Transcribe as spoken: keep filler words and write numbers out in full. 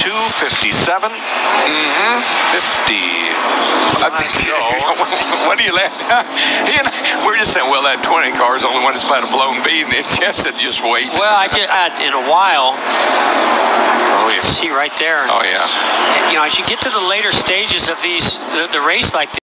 two fifty-seven. Mm-hmm. fifty. What are you laughing at? He and I, we're just saying, well, that twenty car is the only one that's about a blown bead, and then Jeff said, just wait. Well, I just, I, in a while, Oh, yeah. see right there. Oh, yeah. You know, as you get to the later stages of these, the, the race like this,